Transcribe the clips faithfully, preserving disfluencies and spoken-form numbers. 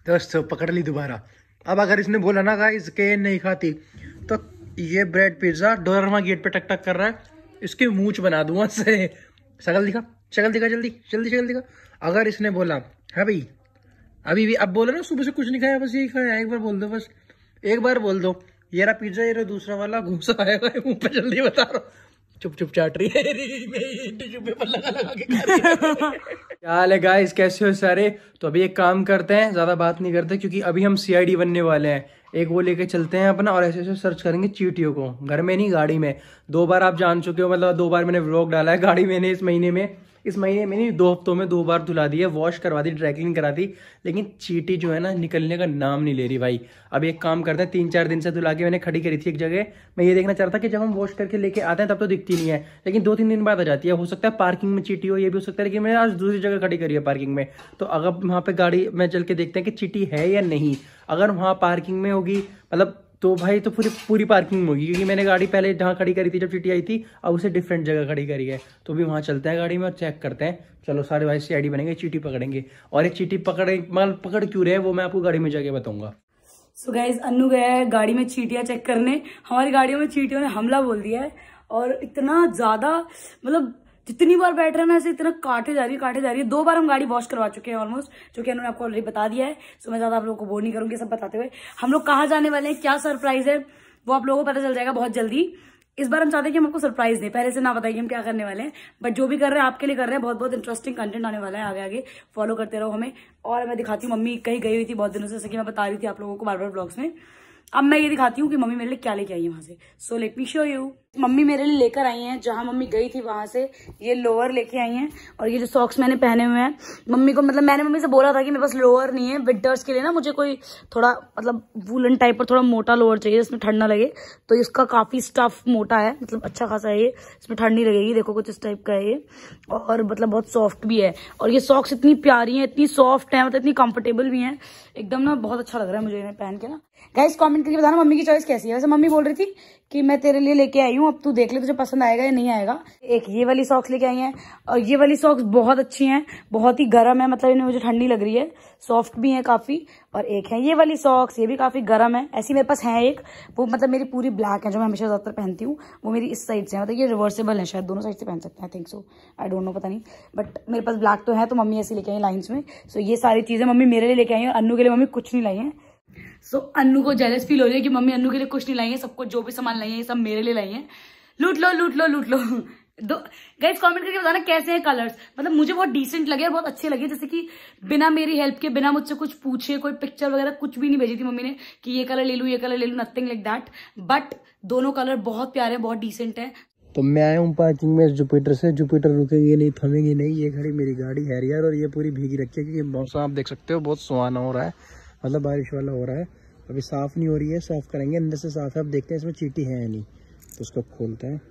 दोस्तों पकड़ ली दोबारा। अब अगर इसने बोला ना गाइस कि नहीं खाती, तो ये ब्रेड पिज्जा डोरमा गेट पे टक टक कर रहा है, इसके मूंछ बना दूंगा से। शकल दिखा, शकल दिखा, जल्दी जल्दी शकल दिखा। अगर इसने बोला है भाई अभी भी, अब बोलो ना सुबह से कुछ नहीं खाया, बस यही खाया, एक बार बोल दो, बस एक बार बोल दो ये रहा पिज्जा, ये रहा दूसरा वाला, घूसा आएगा मुंह पे, जल्दी बता रहा हूँ। चुप चुप चाट रही है, टिश्यू पेपर लगा लगा के खा रही है। क्या हाल है गाइस, कैसे हो सारे? तो अभी एक काम करते हैं, ज्यादा बात नहीं करते क्योंकि अभी हम सीआईडी बनने वाले हैं। एक वो लेके चलते हैं अपना और ऐसे ऐसे सर्च करेंगे चींटियों को, घर में नहीं गाड़ी में। दो बार आप जान चुके हो, मतलब दो बार मैंने व्लॉग डाला है गाड़ी मैंने इस महीने में, इस महीने में नहीं दो हफ्तों में दो बार धुला दी है, वॉश करवा दी, ड्राई क्लीन करा दी, लेकिन चींटी जो है ना निकलने का नाम नहीं ले रही भाई। अब एक काम करते हैं, तीन चार दिन से धुला के मैंने खड़ी करी थी एक जगह। मैं ये देखना चाहता कि जब हम वॉश करके लेके आते हैं तब तो दिखती नहीं है, लेकिन दो तीन दिन बाद आ जाती है। हो सकता है पार्किंग में चींटी हो, ये भी हो सकता है, लेकिन मैंने आज दूसरी जगह खड़ी करी है पार्किंग में। तो अगर वहाँ पे गाड़ी में चल के देखते हैं कि चींटी है या नहीं। अगर वहाँ पार्किंग में होगी मतलब तो भाई तो पूरी पूरी पार्किंग में होगी, क्योंकि मैंने गाड़ी पहले जहाँ खड़ी करी थी जब चींटी आई थी, अब उसे डिफरेंट जगह खड़ी करी है। तो भी वहाँ चलते हैं गाड़ी में और चेक करते हैं। चलो सारे भाई सीआईडी बनेंगे, चींटी पकड़ेंगे। और एक चींटी पकड़े मतलब पकड़ क्यों रहे वो मैं आपको गाड़ी में जाके बताऊंगा। सो गाइज अन्नू गया है गाड़ी में चींटियां चेक करने। हमारी गाड़ियों में चींटियों ने हमला बोल दिया है, और इतना ज्यादा मतलब जितनी बार बैठ रहे हैं ना ऐसे इतना काटे जा रही है काटे जा रही है। दो बार हम गाड़ी वॉश करवा चुके हैं ऑलमोस्ट, जो कि उन्होंने आपको ऑलरेडी बता दिया है। सो मैं ज्यादा आप लोगों को बोर नहीं करूंगी सब बताते हुए। हम लोग कहाँ जाने वाले हैं, क्या सरप्राइज है, वो आप लोगों को पता चल जाएगा बहुत जल्दी। इस बार हम चाहते हैं कि हम आपको सरप्राइज दें, पहले से ना बताइए हम क्या करने वाले हैं, बट जो भी कर रहे हैं आपके लिए कर रहे हैं। बहुत बहुत इंटरेस्टिंग कंटेंट आने वाला है, आगे आगे फॉलो करते रहो हमें। और मैं दिखाती हूँ, मम्मी कहीं गई हुई थी बहुत दिनों से, जैसे कि मैं बता रही थी आप लोगों को बार बार ब्लॉग्स में। अब मैं ये दिखाती हूँ कि मम्मी मेरे लिए क्या लेके आई है वहां से। So let me show you. Mummy मेरे लिए लेकर आई हैं, जहां मम्मी गई थी वहां से ये लोअर लेके आई हैं, और ये जो सॉक्स मैंने पहने हुए हैं। मम्मी को मतलब मैंने मम्मी से बोला था कि मेरे पास लोअर नहीं है विंटर्स के लिए ना, मुझे कोई थोड़ा मतलब वूलन टाइप पर थोड़ा मोटा लोअर चाहिए जिसमें ठंड ना लगे। तो इसका काफी स्टफ मोटा है, मतलब अच्छा खासा है ये, इसमें ठंड नहीं लगेगी। देखो कुछ इस टाइप का है ये, और मतलब बहुत सॉफ्ट भी है। और ये सॉक्स इतनी प्यारी है, इतनी सॉफ्ट है, मतलब इतनी कंफर्टेबल भी है एकदम ना, बहुत अच्छा लग रहा है मुझे इन्हें पहन के ना। गाइस कमेंट करके बताना मम्मी की चॉइस कैसी है। वैसे मम्मी बोल रही थी कि मैं तेरे लिए लेके आई हूँ, अब तू देख ले तुझे पसंद आएगा या नहीं आएगा। एक ये वाली सॉक्स लेके आई हैं, और ये वाली सॉक्स बहुत अच्छी हैं, बहुत ही गर्म है, मतलब इन्हें मुझे ठंड नहीं लग रही है, सॉफ्ट भी है काफी। और एक है ये वाली सॉक्स, ये भी काफी गर्म है। ऐसी मेरे पास है एक, वो मतलब मेरी पूरी ब्लैक है जो मैं हमेशा ज्यादातर पहनती हूँ, वो मेरी इस साइड से है, मतलब ये रिवर्सेबल है, शायद दोनों साइड से पहन सकते हैं, I think so, I don't know, पता नहीं, बट मेरे पास ब्लैक तो है। तो मम्मी ऐसी लेके आई लाइन्स में। सो ये सारी चीजें मम्मी मेरे लिए लेके आई है, और अन्नू के लिए मम्मी कुछ नहीं लाई है। सो so, अन्नू को जेलस फील हो रही है कि मम्मी अन्नू के लिए कुछ नहीं लाई है, सबको जो भी सामान लाई है ये सब मेरे लिए लाई है। लूट लो लूट लो लूट लो। दो गाइस कमेंट करके बताना कैसे हैं कलर्स, मतलब मुझे बहुत डिसेंट लगे और बहुत अच्छे लगे। जैसे कि बिना मेरी हेल्प के, बिना मुझसे कुछ पूछे, कोई पिक्चर वगैरह कुछ भी नहीं भेजी थी मम्मी ने कि ये कलर ले लूं ये कलर ले लूं, नथिंग लाइक दैट। बट दोनों कलर बहुत प्यारे, बहुत डिसेंट है। तो मैं आया हूँ पार्किंग में जुपिटर से, जुपिटर रुकेंगे नहीं, थमेंगे नहीं। ये खड़ी मेरी गाड़ी है यार, और ये पूरी भीगी रखी है क्योंकि मौसम आप देख सकते हो बहुत सुहाना हो रहा है, मतलब बारिश वाला हो रहा है। अभी साफ नहीं हो रही है, साफ करेंगे, अंदर से साफ है। अब देखते हैं इसमें चींटी है या नहीं, तो उसको खोलते हैं।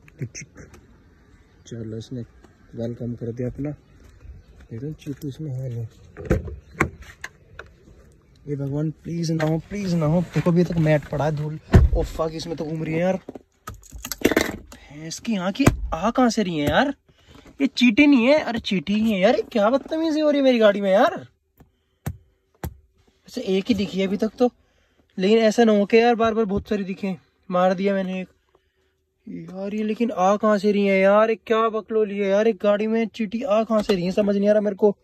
चलो इसने वेलकम कर दिया अपना, देखो चींटी इसमें है नहीं। ये भगवान प्लीज ना हो, प्लीज ना हो। देखो अभी तक मैट पड़ा है, धूल ओफा की इसमें तो घूम रही है यार। इसकी यहाँ की आ कहाँ से रही है यार, ये चींटी नहीं है, अरे चींटी ही है यार। ये क्या बदतमीजी हो रही है मेरी गाड़ी में यार। ऐसे एक ही दिखी है अभी तक तो, लेकिन ऐसा ना हो के यार बार बार बहुत सारी दिखे। मार दिया मैंने एक यार ये, लेकिन आ कहाँ से रही है यार, एक क्या बकलोली है यार, एक गाड़ी में चींटी आ कहाँ से रही है, समझ नहीं आ रहा मेरे को।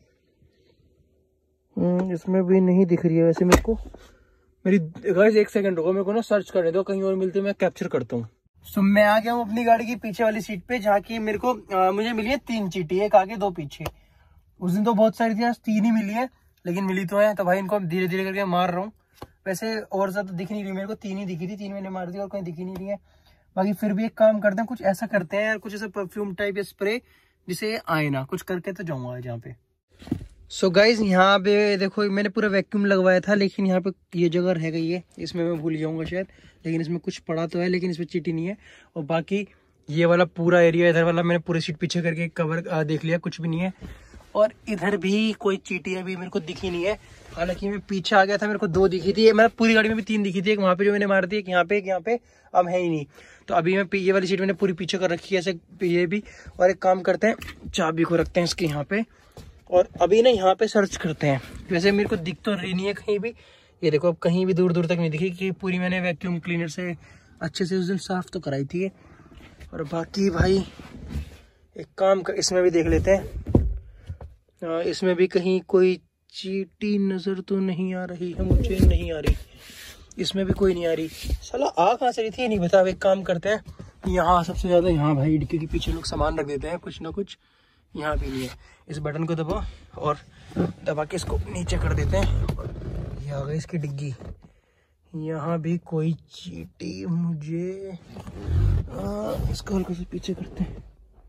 इसमें भी नहीं दिख रही है वैसे मेरे को। मेरी गाइस एक सेकंड रुको, मेरे को ना सर्च करने दो, कहीं और मिलती है मैं कैप्चर करता हूँ। सो मैं आ गया हूँ अपनी गाड़ी की पीछे वाली सीट पे, जहाँ की मेरे को आ, मुझे मिली है तीन चींटी, एक आगे दो पीछे। उस दिन तो बहुत सारी थी, आज तीन ही मिली है, लेकिन मिली तो है। तो भाई इनको धीरे धीरे करके मार रहा हूँ। वैसे और ज्यादा दिख नहीं रही मेरे को, तीन ही दिखी थी, तीन मैंने मार दी और कहीं दिखी नहीं रही है। बाकी फिर भी एक काम करते हैं, कुछ ऐसा करते हैं यार, कुछ ऐसा परफ्यूम टाइप या स्प्रे जिसे आए ना, कुछ करके तो जाऊंगा आज यहाँ पे। सो गाइज यहाँ पे देखो मैंने पूरा वैक्यूम लगवाया था, लेकिन यहाँ पे ये जगह रह गई है, इसमें मैं भूल जाऊंगा शायद, लेकिन इसमें कुछ पड़ा तो है, लेकिन इसमें चींटी नहीं है। और बाकी ये वाला पूरा एरिया इधर वाला मैंने पूरे सीट पीछे करके कवर देख लिया, कुछ भी नहीं है। और इधर भी कोई चींटी अभी मेरे को दिखी नहीं है, हालांकि मैं पीछे आ गया था, मेरे को दो दिखी थी, मैं पूरी गाड़ी में भी तीन दिखी थी, एक वहां पे जो मैंने मार दी, एक यहाँ पे, एक यहाँ पे, अब है ही नहीं। तो अभी मैं ये वाली सीट मैंने पूरी पीछे कर रखी है ऐसे, ये भी। और एक काम करते हैं, चाबी को रखते हैं इसके यहाँ पे, और अभी ना यहाँ पे सर्च करते हैं। वैसे मेरे को दिख तो रही नहीं है कहीं भी, ये देखो अब कहीं भी दूर दूर तक नहीं दिखी कि पूरी मैंने वैक्यूम क्लीनर से अच्छे से उस दिन साफ तो कराई थी। और बाकी भाई एक काम कर, इसमें भी देख लेते हैं। आ, इसमें भी कहीं कोई चींटी नजर तो नहीं आ रही है, मुझे नहीं आ रही। इसमें भी कोई नहीं आ रही। साला आ कहाँ से रही थी नहीं बता। एक काम करते हैं, यहाँ सबसे ज्यादा यहाँ भाई डिक्की के पीछे लोग सामान रख देते हैं कुछ ना कुछ, यहाँ भी नहीं है। इस बटन को दबाओ और दबा के इसको नीचे कर देते हैं और ये आ गई इसकी डिग्गी। यहाँ भी कोई चींटी मुझे आ, इसको हल्का से पीछे करते हैं।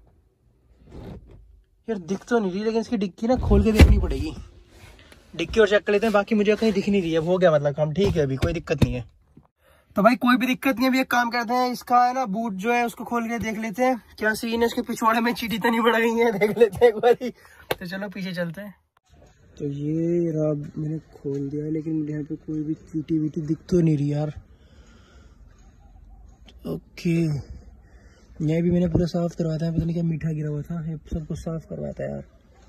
यार दिख तो नहीं रही, लेकिन इसकी डिक्की ना खोल के देखनी पड़ेगी। डिक्की और चेक कर लेते हैं। बाकी मुझे कहीं दिख नहीं रही है, हो गया मतलब काम, ठीक है अभी कोई दिक्कत नहीं है। तो भाई कोई भी दिक्कत नहीं है। अभी एक काम करते हैं, इसका है ना बूट जो है उसको खोल के देख लेते हैं क्या सीन है। इसके पिछवाड़े में चींटी तो नहीं पड़ गई है, देख लेते हैं एक बार। तो चलो पीछे चलते हैं। तो ये रहा मैंने खोल दिया है, लेकिन मुझे यहाँ पे कोई भी चींटी वीटी दिख तो नहीं रही यार। ओके, मैं भी मैंने पूरा साफ करवाता है, पता नहीं क्या मीठा गिरा हुआ था, सब कुछ साफ करवाता है यार।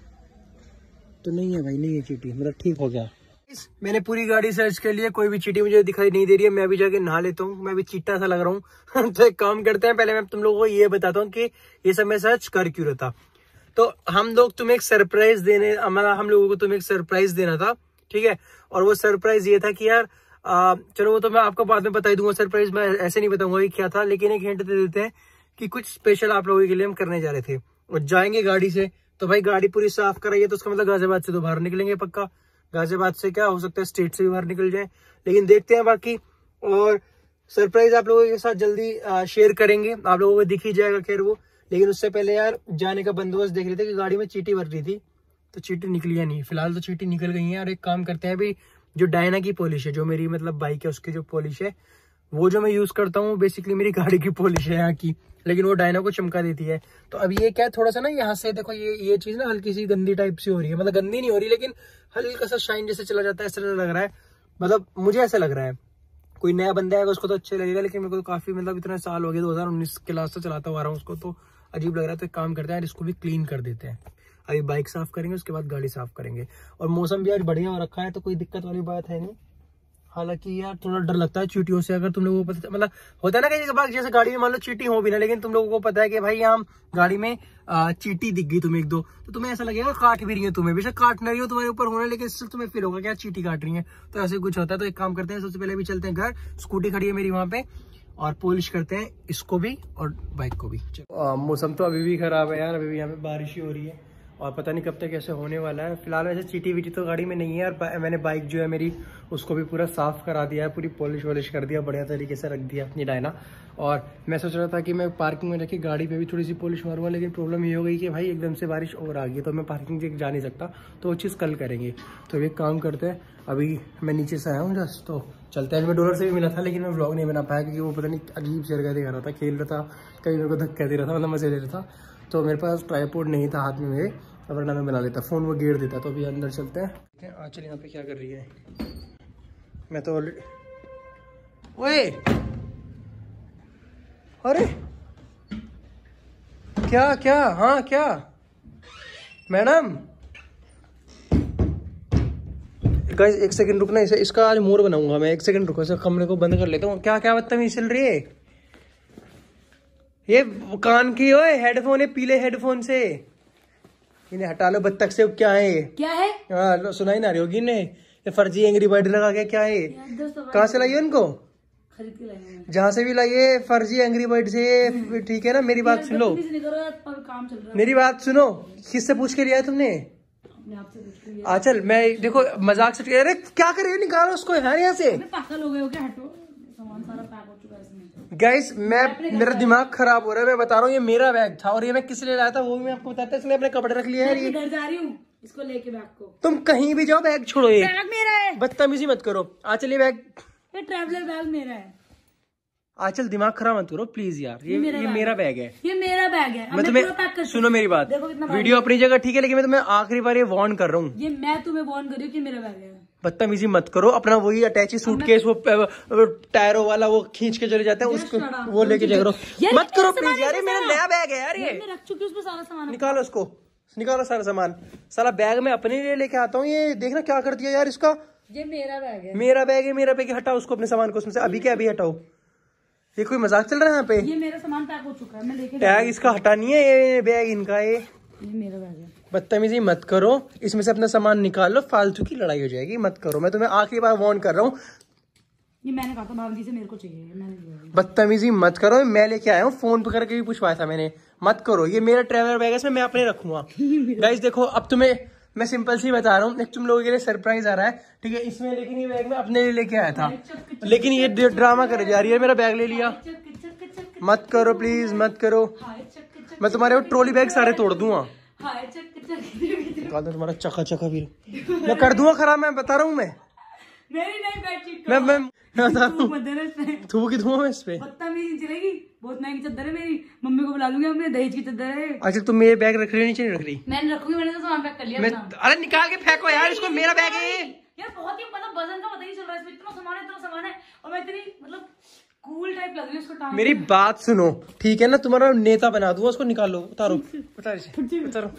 तो नहीं है भाई, नहीं है चींटी, मतलब ठीक हो गया। मैंने पूरी गाड़ी सर्च कर लिया, कोई भी चींटी मुझे दिखाई नहीं दे रही है। मैं भी जाके नहा लेता हूँ, मैं भी चीटा सा लग रहा हूँ। तो एक काम करते हैं, पहले मैं तुम लोगों को ये बताता हूँ कि ये सब मैं सर्च कर क्यों रहा था। तो हम लोग तुम्हें एक सरप्राइज देने, हमारा हम लोगों को तुम्हें एक सरप्राइज देना था, ठीक है। और वो सरप्राइज ये था कि यार आ, चलो वो तो मैं आपको बाद में बता ही दूंगा। सरप्राइज मैं ऐसे नहीं बताऊंगा कि क्या था, लेकिन एक हिंट दे देते हैं कि कुछ स्पेशल आप लोगों के लिए हम करने जा रहे थे। और जाएंगे गाड़ी से, तो भाई गाड़ी पूरी साफ कराइए, तो उसका मतलब गाजियाबाद से तो बाहर निकलेंगे पक्का। गाजियाबाद से क्या हो सकता है, स्टेट से भी बाहर निकल जाए, लेकिन देखते हैं बाकी। और सरप्राइज आप लोगों के साथ जल्दी शेयर करेंगे, आप लोगों को दिख ही जाएगा खैर वो। लेकिन उससे पहले यार जाने का बंदोबस्त देख रहे थे कि गाड़ी में चींटी भर रही थी, तो चींटी निकली या नहीं। फिलहाल तो चींटी निकल गई है। और एक काम करते हैं, अभी जो डायना की पॉलिश है, जो मेरी मतलब बाइक है उसकी जो पॉलिश है, वो जो मैं यूज करता हूँ बेसिकली मेरी गाड़ी की पॉलिश है यहाँ की, लेकिन वो डायना को चमका देती है। तो अब ये क्या है, थोड़ा सा ना यहाँ से देखो ये ये चीज ना हल्की सी गंदी टाइप से हो रही है, मतलब गंदी नहीं हो रही, लेकिन हल्का सा शाइन जैसे चला जाता है, ऐसा लग रहा है। मतलब मुझे ऐसा लग रहा है, कोई नया बंदा आएगा उसको तो अच्छा लगेगा, लेकिन मेरे को तो काफी मतलब इतना साल हो गया, दो हजार उन्नीस के लास्ट से चलाता हुआ रहा हूँ उसको, तो अजीब लग रहा है। तो एक काम करते हैं, इसको भी क्लीन कर देते हैं। अभी बाइक साफ करेंगे, उसके बाद गाड़ी साफ करेंगे। और मौसम भी आज बढ़िया हो रखा है, तो कोई दिक्कत वाली बात है नहीं। हालांकि यार थोड़ा डर लगता है चींटियों से। अगर तुम लोगों को पता, मतलब होता है ना कई बार जैसे गाड़ी में मान लो चींटी हो भी ना, लेकिन तुम लोगों को पता है कि भाई यहाँ गाड़ी में चींटी दिख गई तुम्हें एक दो, तो तुम्हें ऐसा लगेगा काट भी रही है तुम्हें। बेशक काट नहीं रही हो तुम्हारे ऊपर होना, लेकिन सिर्फ तुम्हें फील होगा क्या चींटी काट रही है, तो ऐसे कुछ होता है। तो एक काम करते हैं, सबसे पहले भी चलते हैं घर, स्कूटी खड़ी है मेरी वहां पे, और पॉलिश करते हैं इसको भी और बाइक को भी। मौसम तो अभी भी खराब है यार, अभी भी यहाँ पे बारिश ही हो रही है और पता नहीं कब तक ऐसे होने वाला है। फिलहाल वैसे चींटी वीटी तो गाड़ी में नहीं है। और मैंने बाइक जो है मेरी उसको भी पूरा साफ करा दिया है, पूरी पॉलिश वॉलिश कर दिया, बढ़िया तरीके से रख दिया अपनी डायना। और मैं सोच रहा था कि मैं पार्किंग में रखी गाड़ी पे भी थोड़ी सी पॉलिश मारूंगा, लेकिन प्रॉब्लम ये हो गई कि भाई एकदम से बारिश और आ गई, तो मैं पार्किंग से जा नहीं सकता, तो वो चीज़ कल करेंगे। तो एक काम करते हैं, अभी मैं नीचे से आया हूँ जस्ट, तो चलते हैं। मैं डॉलर से भी मिला था, लेकिन मैं व्लॉग नहीं बना पाया क्योंकि वो पता नहीं अजीब सी हरकतें कर रहा था, खेल रहा था, कहीं मेरे को धक्का दे रहा था, मतलब मजे ले रहा था। तो मेरे पास ट्राइपॉड नहीं था हाथ में मेरे, वरना मैं बना लेता, फोन वो गिर देता। तो अभी अंदर चलते हैं। आंचल यहाँ पे क्या कर रही है, मैं तो ऑलरेडी, ओए अरे क्या क्या, हाँ क्या मैडम, गाइस एक सेकंड रुकना, इसे इसका आज मोर बनाऊंगा मैं। एक सेकंड रुको, इसे कमरे को बंद कर लेता हूँ। क्या क्या बदतमीजी चल रही है, ये कान की ओए हेडफोन है, पीले हेडफोन से इन्हें हटा लो। बत्तख से क्या है ये, क्या है, हाँ सुनाई ना रही होगी इन्हें। ये फर्जी एंग्री बर्ड लगा के क्या है, कहाँ से लाइए उनको, खरीद के लाए, जहाँ से भी लाइए फर्जी एंग्री बर्ड से, ठीक है ना। मेरी बात सुन लो, काम चल रहा है, मेरी बात सुनो, किससे पूछ के लिया है तुमने, आचल मैं देखो मजाक से, अरे क्या कर रही है, निकालो उसको यार यहाँ से, पागल हो गए हो क्या, हटो, सामान सारा पैक हो चुका है इसमें। गाइस मैं मेरा दिमाग खराब हो रहा है, मैं बता रहा हूँ, ये मेरा बैग था और ये मैं किस लिए लाया था वो भी मैं आपको बताता हूँ। इसलिए अपने कपड़े रख लिए हैं, डर जा रही हूँ इसको लेके बैग को। तुम कहीं भी जाओ बैग छोड़ो, ये बैग मेरा है, बदतमीजी मत करो। आचल ये बैग, ये ट्रैवलर बैग मेरा है। आचल दिमाग खराब मत करो प्लीज यार, ये ये मेरा बैग है, ये मेरा बैग है। मैं तुम्हें सुनो मेरी बात, वीडियो अपनी जगह ठीक है, लेकिन मैं तुम्हें आखिरी बार ये वार्न कर रहा हूँ, ये मैं तुम्हें वार्न कर रही हूँ कि मेरा बैग है। बदतमीजी मत करो, अपना वही अटैची सूटकेस वो टायरों वाला वो खींच के चले जाते हैं, उसको वो लेके जा करो, मत करो प्लीज यार, ये मेरा नया बैग है यार, ये मैं रख चुकी हूँ उसमें सारा सामान, निकालो उसको, निकालो सारा सामान। सारा बैग में अपने लिए लेके आता हूँ। ये देखना क्या कर दिया यार इसका। ये मेरा बैग है। मेरा बैग है, मेरा बैग है। हटाओ उसको, अपने सामान को उसमें से अभी के अभी हटाओ। ये कोई मजाक चल रहा है यहाँ पे? ये मेरा सामान पैक हो चुका है, मैं लेके टैग इसका हटा नहीं है, ये बैग इनका। ये ये मेरा बैग है। बदतमीजी मत करो, इसमें से अपना सामान निकालो, फालतू की लड़ाई हो जाएगी। मत करो, मैं तुम्हें आखिरी बार वार्न कर रहा हूँ। ये मैंने कहा था भाभी से मेरे को चाहिए, मैंने लिया। बदतमीजी मत करो, मैं लेके आया हूँ, फोन पे करके भी पूछवाया था मैंने। मत करो, ये मेरा ट्रैवलर बैग है, इसमें मैं अपने रखूंगा। गाइस देखो, अब तुम्हें मैं सिंपल सी बता रहा हूँ, तुम लोगों के लिए सरप्राइज आ रहा है, ठीक है। इसमें लेकिन ये बैग मैं अपने लिए लेके आया था, लेकिन ये ड्रामा करे जा रही है। मेरा बैग ले लिया। मत करो प्लीज, मत करो। मैं तुम्हारे वो ट्रॉली बैग सारे तोड़ दूंगा। तुम्हारा चका चका भी मैं कर दूंगा खराब। मैं बता रहा हूँ, मैं मेरी नहीं बेडशीट मैं मैं बता रहा हूँ। थू की धुआं मैं इस पे। बदतमीजी चलेगी, बहुत महंगी चादर है मेरी। मम्मी को बुला लूंगी, हमने दहेज की चादर है। अच्छा तुम मेरे बैग रख रही हो, नीचे नहीं रख रही? मैंने रखूंगी, मैंने तो सामान पैक कर लिया। मैं अरे निकाल के फेंको यार इसको, मेरा बैग है यार। बहुत ही मतलब वजन का पता नहीं चल रहा है इसमें, इतना सामान है, इतना सामान है, और मैं इतनी मतलब कूल टाइप लग रही है उसको टांग। मेरी बात सुनो, ठीक है ना? तुम्हारा नेता बना दूंगा उसको। निकालो, उतारो उतारो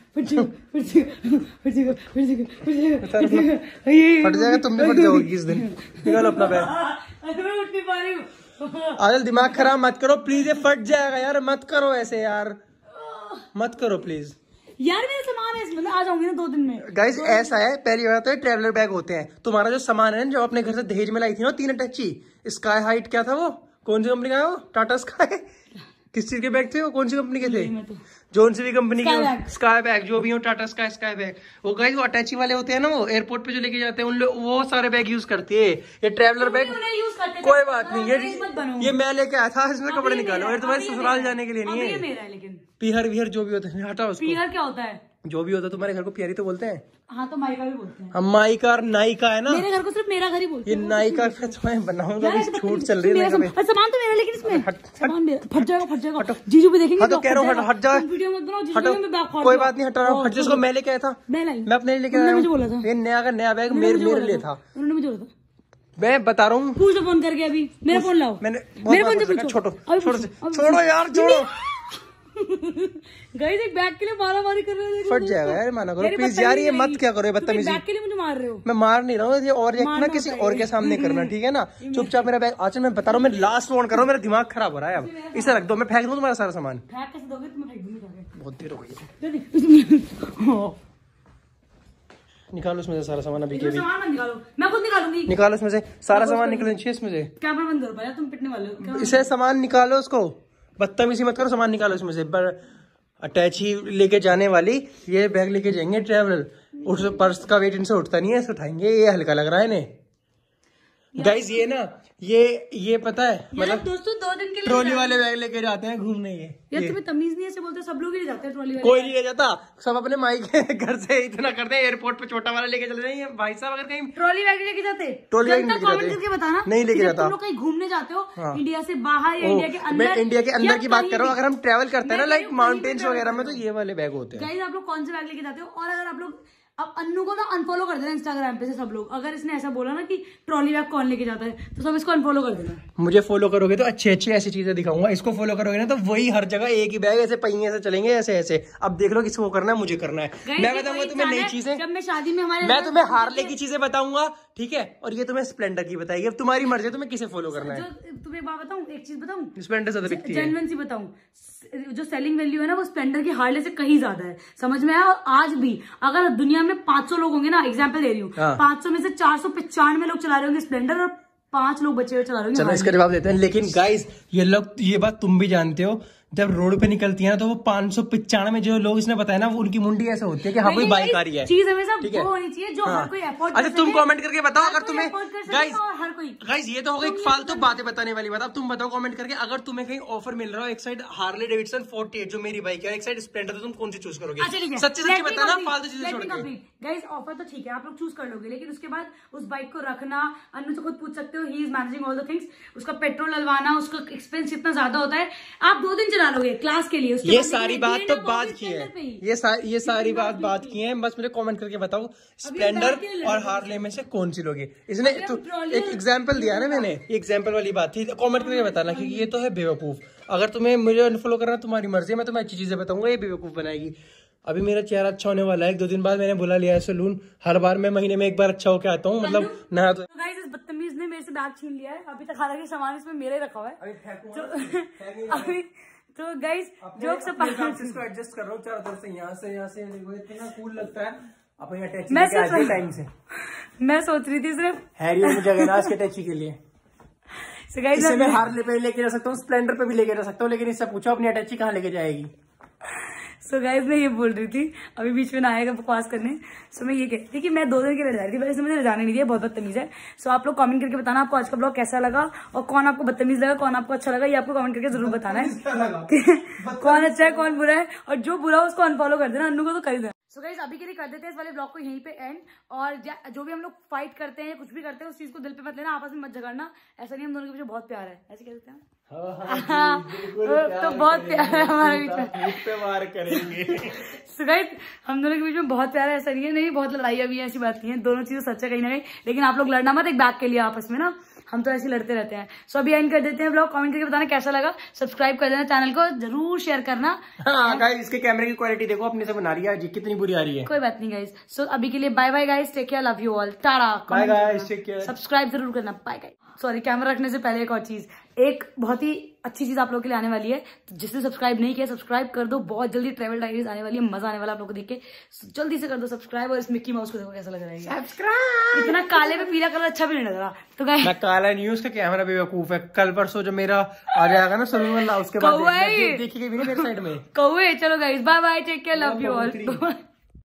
फट जाएगा, तुम भी फट जाओगी किस दिन। निकालो अपना बैग। मैं उठ नहीं पा रही हूँ। आदिल दिमाग खराब मत करो प्लीज, ये फट जाएगा यार। मत करो ऐसे यार, मत करो प्लीज यार। मेरा सामान है इसमें, आ जाऊंगी ना दो दिन में। गाइस ऐसा है, पहली बात तो ट्रैवलर बैग होते हैं। तुम्हारा जो सामान है जो अपने घर से दहेज में लाई थी ना, तीन अटैची स्काई हाइट, क्या था वो? कौन सी कंपनी का है वो? टाटा स्काई? किस चीज के बैग थे वो? कौन सी कंपनी के थे? जोन सी भी कंपनी के स्काई बैग, जो भी हो, टाटा स्काई स्काई बैग। वो गाइस वो अटैची वाले होते हैं ना, वो एयरपोर्ट पे जो लेके जाते हैं उन लोग, वो सारे बैग यूज करते हैं। ये ट्रैवलर बैग कोई बात नहीं, ये ये मैं लेके आया था। इसमें कपड़े निकालो, और तुम्हारे ससुराल जाने के लिए नहीं है। मेरा है लेकिन पीहर विहर जो भी होता है हटाओ उसको। पीहर क्या होता है? जो भी होता है, तुम्हारे घर को पियरी तो बोलते हैं। हाँ तो माइका भी बोलते हैं। हम माइका और नायिका है ना। मेरे घर को सिर्फ मेरा घर ही बोलते हैं। ये नायिका मैं बनाऊंगा, छूट चल रही है। सामान तो मेरा, लेकिन इसमें सामान मेरा। फट जाएगा, फट जाएगा। जीजू भी देखेंगे। हाँ तो कह रहा हूँ हट जा, वीडियो मत बनाओ। हटो, कोई बात नहीं, हटा रहा हूँ। हट जिसको मैं लेके आया था, मैं लाई, मैं अपने लेके आया हूँ। ये नया का नया बैग मेरे मेरे लिए था। उन्होंने मुझे बोला था, मैं बता रहा हूँ। पूछो फोन करके अभी। मेरा फोन लाओ। मैंने मेरे फोन से पूछो। छोड़ो छोड़ो छोड़ो यार, छोड़ो। गाइस एक बैग के लिए मारामारी कर रहे हैं। फट जाएगा यार, माना करो प्लीज यार। ये मत क्या करो, ये बदतमीजी। बैग के लिए मुझे मार रहे हो। मैं मार नहीं रहा हूँ, ये और ना किसी और के सामने करना, ठीक है ना? चुपचाप मेरा बैग। अच्छा मैं बता रहा हूँ, मैं लास्ट फोन कर रहा हूँ, मेरा दिमाग खराब हो रहा है। अब इसे रख दो, मैं फेंक दूँ तुम्हारा सारा सामान। फेंक कैसे दोगे? तुम्हें फेंक दूंगी। बहुत देर हो गई। निकालो इसमें से सारा सामान अभी के अभी। सामान निकालो, मैं खुद निकालूंगी। निकालो इसमें से सारा सामान, निकलना चाहिए इसमें से। कैमरा बंद कर पाया, तुम पिटने वाले हो। इसे सामान निकालो, उसको बदतमीजी मत करो। सामान निकालो इसमें से। अटैची लेके जाने वाली ये बैग लेके जाएंगे ट्रैवलर। उस पर्स का वेट इनसे उठता नहीं है, इसे उठाएंगे। ये हल्का लग रहा है इन्हें। गाइस ये ना ये ये पता है मतलब दोस्तों दो दिन के लिए ट्रॉली वाले बैग लेके जाते हैं घूमने। ये यार तुम्हें तमीज नहीं है, ऐसे बोलते सब लोग ही जाते हैं ट्रॉली वाले। कोई नहीं ले जाता, सब अपने माई के घर से इतना करते हैं। एयरपोर्ट पे छोटा वाला लेके चले जाएंगे भाई साहब। अगर कहीं ट्रॉली बैग लेके जाते, ट्रॉली बैग लेके कमेंट करके बताना। नहीं लेके जाता। तुम लोग कहीं घूमने जाते हो इंडिया से बाहर या इंडिया के अंदर? मैं इंडिया के अंदर की बात कर रहा हूँ। अगर हम ट्रैवल करते हैं ना लाइक माउंटेन्स वगैरह में, तो ये वाले बैग होते हैं। गाइस आप लोग कौन से बैग लेके जाते हो? और अगर आप लोग अब अन्नू को ना अनफॉलो कर देना इंस्टाग्राम पे से सब लोग। अगर इसने ऐसा बोला ना कि ट्रॉली बैग कौन लेके जाता है, तो सब इसको अनफॉलो कर देना। मुझे फॉलो करोगे तो अच्छे अच्छे ऐसी चीजें दिखाऊंगा। इसको फॉलो करोगे ना तो वही हर जगह एक ही बैग ऐसे पहिए से चलेंगे, ऐसे ऐसे। अब देख लो किसको करना है, मुझे करना है। मैं बताऊंगा तुम्हें नई चीजें। जब मैं शादी में हमारे मैं तुम्हें हार्ले की चीजें बताऊंगा, ठीक है? और ये तुम्हें स्प्लेंडर की बताएगी। अब तुम्हारी मर्जी है तुम्हें किसे फॉलो करना है। तुम्हें बात बताऊं, एक चीज बताऊं, स्प्लेंडर ज्यादा बिकती है। जेन्युइन सी बताऊं, जो सेलिंग वैल्यू है ना वो स्प्लेंडर की हार्ले से कहीं ज्यादा है। समझ में आया? और आज भी अगर दुनिया में पांच सौ लोग होंगे ना, एग्जांपल दे रही हूँ, पांच सौ में से चार सौ पचानवे लोग चला रहे होंगे स्प्लेंडर, और पांच लोग बचे हुए चला रहे होंगे। चलो इसका जवाब देते हैं। लेकिन गाइस ये लोग, ये बात तुम भी जानते हो, जब रोड पे निकलती है ना तो वो पांच सौ पिचानवे जो लोग इसने बताया ना, वो उनकी मुंडी ऐसे होती है कि हाँ कोई बाइक आ रही है। चीज हमेशा वो होनी चाहिए जो हर कोई अफोर्ड कर सके। अच्छा तुम कमेंट करके बताओ अगर तुम्हें गाइस हर कोई गाइस ये तो हो गई फालतू बातें बताने वाली बात। अब तुम बताओ कमेंट करके, अगर तुम्हें कहीं ऑफर मिल रहा हो, एक side Harley Davidson forty eight जो मेरी बाइक है, एक साइड स्प्लेंडर, तो तुम कौन सी चूज करोगे? सच्ची सच्ची बताना, फालतू चीजें छोड़ के। गाइस ऑफर तो ठीक है, आप लोग चूज कर लोगे, लेकिन उसके बाद उस बाइक को रखना, अन्नू से खुद पूछ सकते हो, he is managing all the things. उसका पेट्रोल डलवाना, उसका एक्सपेंस इतना ज्यादा होता है। आप दो दिन चला लोगे क्लास के लिए। ये सारी बात तो बात की है, ये सा, ये सारी बात बात की है। बस मुझे कमेंट करके बताओ स्प्लेंडर और हार्ले में से कौन सी लोगे। इसने तो एक एग्जांपल दिया ना मैंने, ये एग्जांपल वाली बात थी। कमेंट करके बताना क्योंकि ये तो है बेवकूफ। अगर तुम्हें मुझे अनफॉलो करना तुम्हारी मर्जी है, मैं तुम्हें अच्छी चीजें बताऊंगा, ये बेवकूफ बनाएगी। अभी मेरा चेहरा अच्छा होने वाला है। एक दो दिन बाद मैंने बुला लिया है सैलून। हर बार मैं महीने में एक बार अच्छा होके आता हूँ, मतलब नहा तो। गाइस इस बदतमीज ने मेरे से बैग छीन लिया है। अभी तक हालांकि सामान इसमें मेरे रखा हुआ है। तो अभी तो गाइस जोक से इसको एडजस्ट कर रहा हूँ चारों तरफ से, यहाँ से यहाँ से। इतना कूल लगता है। अपन यहाँ टैची मैं लेके आए टाइम से। मैं सोच रही थी सिर्फ हैरी में जगह ना इसके टैची के लिए। so guys, इससे मैं हार्ले पे लेके जा सकता हूँ, स्प्लेंडर पे भी लेके जा सकता हूँ, लेकिन इससे पूछो अपनी अटैची कहाँ लेके जाएगी। सो so गाइज मैं ये बोल रही थी, अभी बीच में ना आएगा बकवास करने। सो so मैं ये कहती थी कि मैं दो दिन के लिए जा रही थी, पहले से मुझे ले जाने नहीं दिया, बहुत बदतमीज है। सो so आप लोग कमेंट करके बताना आपको आज का ब्लॉग कैसा लगा और कौन आपको बदतमीज लगा, कौन आपको अच्छा लगा, ये आपको कमेंट करके जरूर बताना है। कौन अच्छा है कौन बुरा है, और जो बुरा है उसको अनफॉलो कर देना, अन्नू को तो कर देना। सो so गाइस अभी के लिए कर देते हैं इस वाले ब्लॉग को यहीं पे एंड। और जो भी हम लोग फाइट करते हैं या कुछ भी करते हैं उस चीज को दिल पे मत लेना, आपस में मत झगड़ना। ऐसा नहीं, हम दोनों के पीछे बहुत प्यार है, ऐसे कह देते हैं। हाँ, तो, तो बहुत प्यार है हमारे बीच में, पे वार करेंगे। so गाइस हम दोनों के बीच में बहुत प्यार है, ऐसा नहीं है, नहीं बहुत लड़ाई अभी ऐसी बात नहीं है, दोनों चीजें सच है कहीं ना कहीं। लेकिन आप लोग लड़ना मत एक बैग के लिए आपस में ना, हम तो ऐसे लड़ते रहते हैं। सो अभी एंड कर देते हैं ब्लॉग। कमेंट करके बताना कैसा लगा, सब्सक्राइब कर देना चैनल को, जरूर शेयर करना। हाँ गाइस इसके कैमरे की क्वालिटी देखो अपने से बना रही है जी, कितनी बुरी आ रही है। कोई बात नहीं गाइस। सो अभी के लिए bye bye guys, take care, love you all, tata. Bye guys, take care, subscribe जरूर करना। Bye guys. सॉरी कैमरा रखने से पहले एक और चीज, एक बहुत ही अच्छी चीज आप लोग के लिए आने वाली है, तो जिसने सब्सक्राइब नहीं किया सब्सक्राइब कर दो। बहुत जल्दी ट्रेवल डायरीज आने वाली है, मजा आने वाला आप लोग को देख के, जल्दी से कर दो सब्सक्राइब। और इस मिक्की माउस को देखो कैसा लग रहा है, सब्सक्राइब। इतना काले पे पीला कलर अच्छा भी नहीं लग रहा। तो गाइस मैं काला नहीं हूँ, उसका कैमरा भी बेवकूफ है। कल परसों जो मेरा आ जाएगा ना सलून वाला, उसके बाद देखिएगा भी मेरे साइड में। कौवे। चलो guys bye bye, take care, love you all.